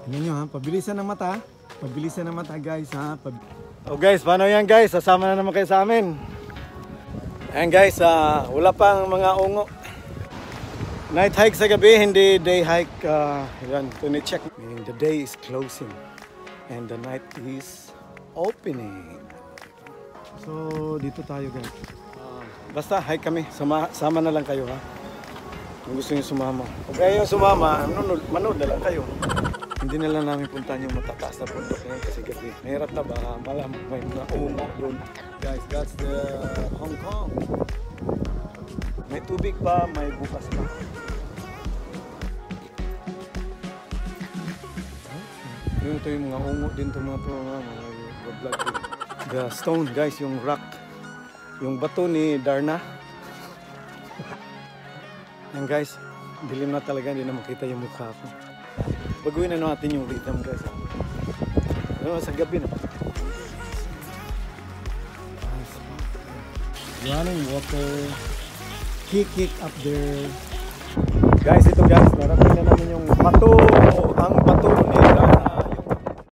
Tingnan nyo ha, pabilisan ng mata. Pabilisan ng mata guys ha. Oh guys, paano yan guys? Sasama na naman kayo sa amin. Ayan guys, wala pang mga ungo. Night hike sa gabi, hindi day hike. Yan, tuni-check. Meaning the day is closing and the night is opening. So, dito tayo guys. Basta hike kami, sama na lang kayo ha. Kung gusto nyo sumama. Kung kayo sumama, manood na lang kayo. Hindi na lang namin puntahan yung matataas na bundok ngayon kasi gabi. Mahirap na ba? Malamang may mga ungo doon. Guys, that's the Hong Kong. May tubig pa, may bukas pa. Ito yung mga ungo din ito mga vlog. The stone guys, yung rock. Yung bato ni Darna. Yan guys, dilim na talaga, hindi na makita yung mukha ko. Baguhin na natin yung rhythm guys. Ano, sa gabi na. Running water. Kick up there. Guys, ito guys, narating na namin yung bato